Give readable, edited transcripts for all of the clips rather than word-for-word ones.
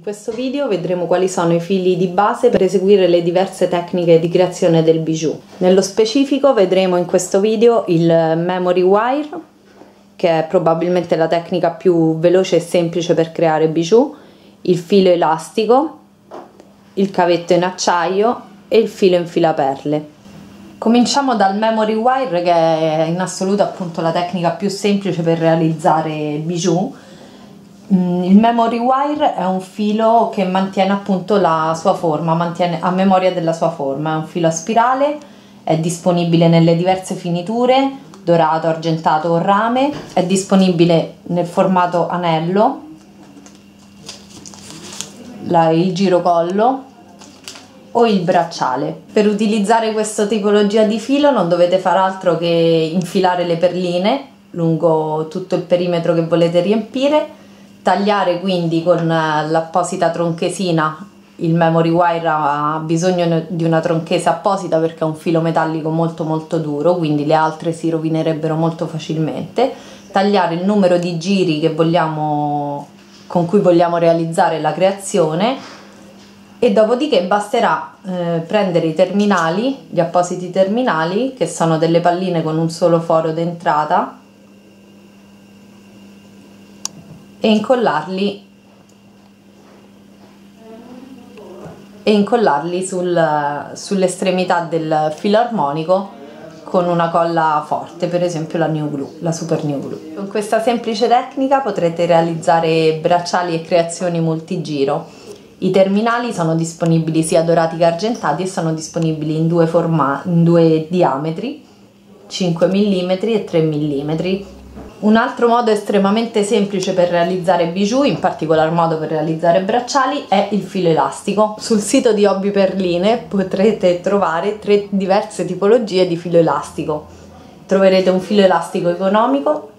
questo video vedremo quali sono i fili di base per eseguire le diverse tecniche di creazione del bijou. Nello specifico vedremo in questo video il memory wire, che è probabilmente la tecnica più veloce e semplice per creare bijou, il filo elastico, il cavetto in acciaio e il filo in filaperle. Cominciamo dal memory wire, che è in assoluto appunto la tecnica più semplice per realizzare bijou. Il memory wire è un filo che mantiene appunto la sua forma, mantiene a memoria della sua forma, è un filo a spirale, è disponibile nelle diverse finiture, dorato, argentato o rame, è disponibile nel formato anello, il girocollo o il bracciale. Per utilizzare questa tipologia di filo non dovete fare altro che infilare le perline lungo tutto il perimetro che volete riempire, tagliare quindi con l'apposita tronchesina. Il memory wire ha bisogno di una tronchesa apposita perché è un filo metallico molto duro, quindi le altre si rovinerebbero molto facilmente. Tagliare il numero di giri che con cui vogliamo realizzare la creazione, e dopodiché basterà prendere i terminali, gli appositi terminali, che sono delle palline con un solo foro d'entrata, e incollarli sull'estremità del filo armonico con una colla forte, per esempio la New Glue, la Super New Glue. Con questa semplice tecnica potrete realizzare bracciali e creazioni multigiro. I terminali sono disponibili sia dorati che argentati e sono disponibili in due diametri, 5 mm e 3 mm. Un altro modo estremamente semplice per realizzare bijou, in particolar modo per realizzare bracciali, è il filo elastico. Sul sito di Hobby Perline potrete trovare 3 diverse tipologie di filo elastico. Troverete un filo elastico economico,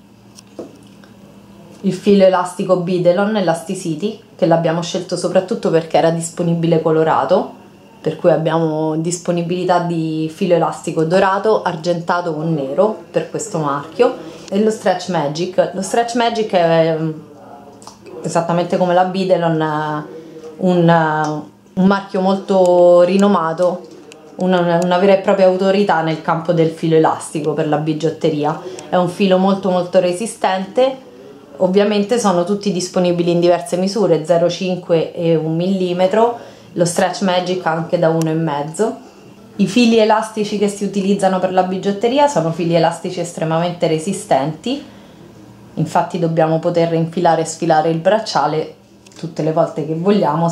il filo elastico Bidelon Elasticity, che l'abbiamo scelto soprattutto perché era disponibile colorato, per cui abbiamo disponibilità di filo elastico dorato, argentato o nero per questo marchio, e lo Stretch Magic. Lo Stretch Magic è esattamente come la Bidelon un marchio molto rinomato, una vera e propria autorità nel campo del filo elastico per la bigiotteria. È un filo molto resistente. Ovviamente sono tutti disponibili in diverse misure, 0,5 e 1 mm, lo Stretch Magic anche da 1,5. I fili elastici che si utilizzano per la bigiotteria sono fili elastici estremamente resistenti, infatti dobbiamo poter infilare e sfilare il bracciale tutte le volte che vogliamo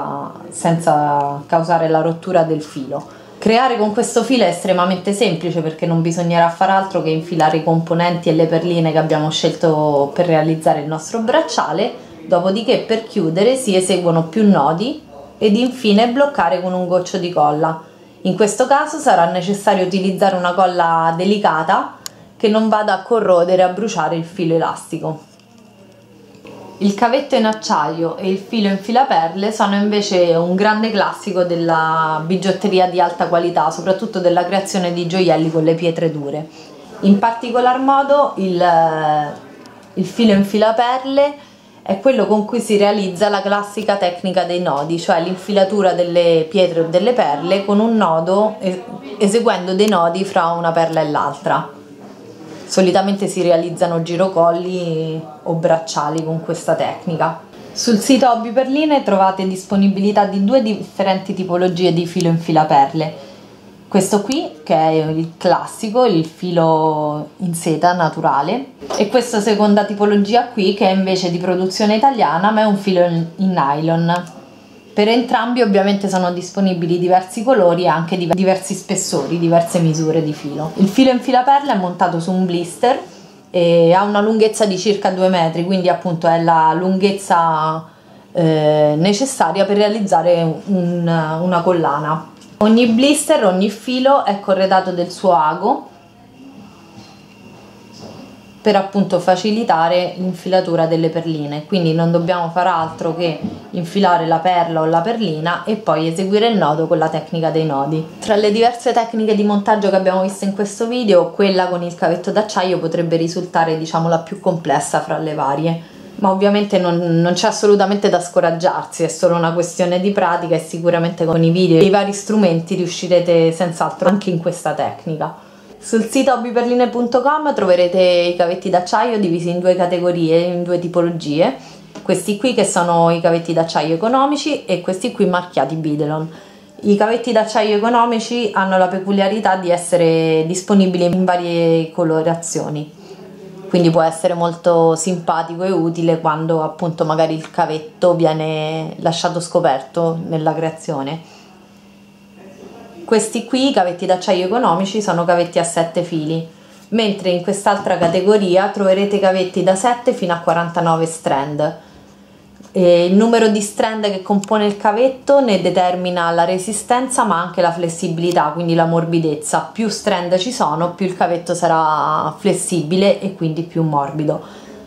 senza causare la rottura del filo. Creare con questo filo è estremamente semplice perché non bisognerà fare altro che infilare i componenti e le perline che abbiamo scelto per realizzare il nostro bracciale, dopodiché per chiudere si eseguono più nodi ed infine bloccare con un goccio di colla. In questo caso sarà necessario utilizzare una colla delicata che non vada a corrodere e a bruciare il filo elastico. Il cavetto in acciaio e il filo in filaperle sono invece un grande classico della bigiotteria di alta qualità, soprattutto della creazione di gioielli con le pietre dure. In particolar modo il filo in filaperle è quello con cui si realizza la classica tecnica dei nodi, cioè l'infilatura delle pietre o delle perle con un nodo, eseguendo dei nodi fra una perla e l'altra. Solitamente si realizzano girocolli o bracciali con questa tecnica. Sul sito Hobby Perline trovate disponibilità di 2 differenti tipologie di filo in filaperle. Questo qui, che è il classico, il filo in seta naturale, e questa seconda tipologia qui, che è invece di produzione italiana ma è un filo in nylon. Per entrambi ovviamente sono disponibili diversi colori e anche diversi spessori, diverse misure di filo. Il filo in filaperla è montato su un blister e ha una lunghezza di circa 2 metri, quindi appunto è la lunghezza necessaria per realizzare una collana. Ogni blister, ogni filo è corredato del suo ago per appunto facilitare l'infilatura delle perline, quindi non dobbiamo fare altro che infilare la perla o la perlina e poi eseguire il nodo con la tecnica dei nodi. Tra le diverse tecniche di montaggio che abbiamo visto in questo video, quella con il cavetto d'acciaio potrebbe risultare, diciamo, la più complessa fra le varie. Ma ovviamente non c'è assolutamente da scoraggiarsi, è solo una questione di pratica e sicuramente con i video e i vari strumenti riuscirete senz'altro anche in questa tecnica. Sul sito hobbyperline.com troverete i cavetti d'acciaio divisi in due categorie, in due tipologie. Questi qui che sono i cavetti d'acciaio economici e questi qui marchiati Bidelon. I cavetti d'acciaio economici hanno la peculiarità di essere disponibili in varie colorazioni, quindi può essere molto simpatico e utile quando appunto magari il cavetto viene lasciato scoperto nella creazione. Questi qui, i cavetti d'acciaio economici, sono cavetti a 7 fili, mentre in quest'altra categoria troverete cavetti da 7 fino a 49 strand. Il numero di strand che compone il cavetto ne determina la resistenza ma anche la flessibilità, quindi la morbidezza. Più strand ci sono, più il cavetto sarà flessibile e quindi più morbido.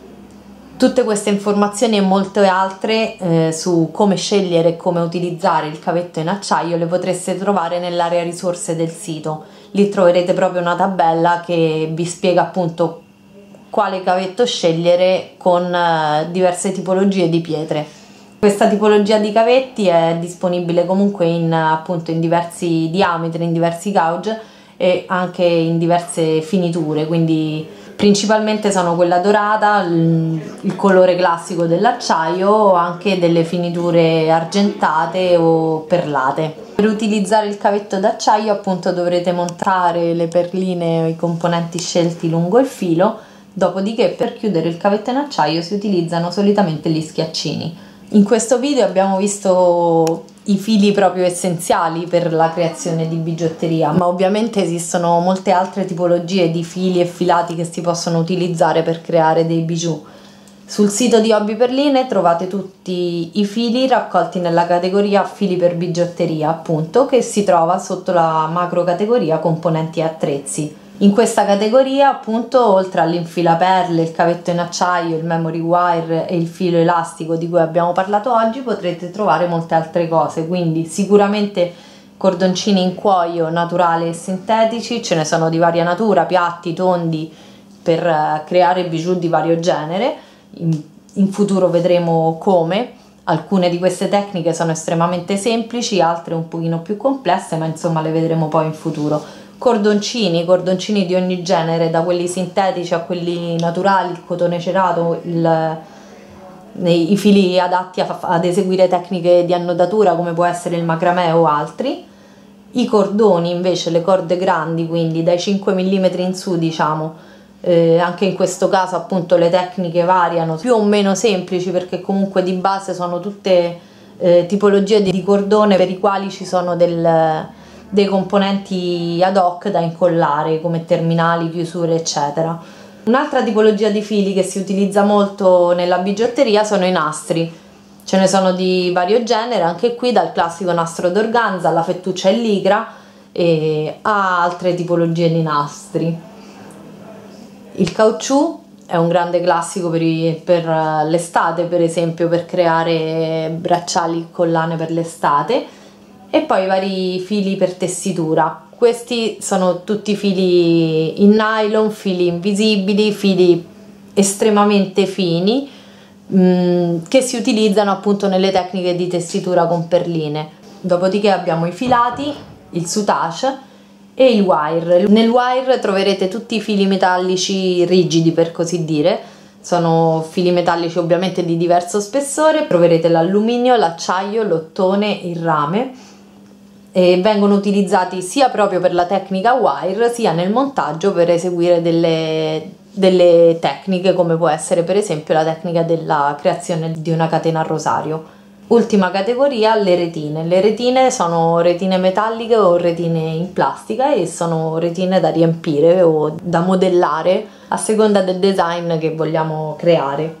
Tutte queste informazioni e molte altre su come scegliere e come utilizzare il cavetto in acciaio le potreste trovare nell'area risorse del sito. Lì troverete proprio una tabella che vi spiega appunto quale cavetto scegliere con diverse tipologie di pietre. Questa tipologia di cavetti è disponibile comunque appunto in diversi diametri, in diversi gauge e anche in diverse finiture, quindi principalmente sono quella dorata, il colore classico dell'acciaio o anche delle finiture argentate o perlate. Per utilizzare il cavetto d'acciaio appunto dovrete montare le perline o i componenti scelti lungo il filo. Dopodiché per chiudere il cavetto in acciaio si utilizzano solitamente gli schiaccini. In questo video abbiamo visto i fili proprio essenziali per la creazione di bigiotteria, ma ovviamente esistono molte altre tipologie di fili e filati che si possono utilizzare per creare dei bijou. Sul sito di Hobby Perline trovate tutti i fili raccolti nella categoria fili per bigiotteria, appunto, che si trova sotto la macro categoria componenti e attrezzi. In questa categoria, appunto, oltre all'infilaperle, il cavetto in acciaio, il memory wire e il filo elastico di cui abbiamo parlato oggi, potrete trovare molte altre cose, quindi sicuramente cordoncini in cuoio naturali e sintetici, ce ne sono di varia natura, piatti, tondi, per creare bijou di vario genere. In futuro vedremo come. Alcune di queste tecniche sono estremamente semplici, altre un pochino più complesse, ma insomma le vedremo poi in futuro. Cordoncini di ogni genere, da quelli sintetici a quelli naturali, il cotone cerato, i fili adatti ad eseguire tecniche di annodatura come può essere il macramè o altri. I cordoni invece, le corde grandi, quindi dai 5 mm in su, diciamo, anche in questo caso appunto le tecniche variano, più o meno semplici, perché comunque di base sono tutte tipologie di cordone per i quali ci sono dei componenti ad hoc da incollare come terminali, chiusure eccetera. Un'altra tipologia di fili che si utilizza molto nella bigiotteria sono i nastri. Ce ne sono di vario genere, anche qui dal classico nastro d'organza alla fettuccia e ligra e a altre tipologie di nastri. Il caucciù è un grande classico per l'estate, per esempio, per creare bracciali collane per l'estate. E poi i vari fili per tessitura. Questi sono tutti fili in nylon, fili invisibili, fili estremamente fini che si utilizzano appunto nelle tecniche di tessitura con perline. Dopodiché abbiamo i filati, il soutache e il wire. Nel wire troverete tutti i fili metallici rigidi, per così dire. Sono fili metallici ovviamente di diverso spessore, troverete l'alluminio, l'acciaio, l'ottone, il rame, e vengono utilizzati sia proprio per la tecnica wire sia nel montaggio per eseguire delle tecniche come può essere per esempio la tecnica della creazione di una catena a rosario. Ultima categoria, le retine. Le retine sono retine metalliche o retine in plastica e sono retine da riempire o da modellare a seconda del design che vogliamo creare.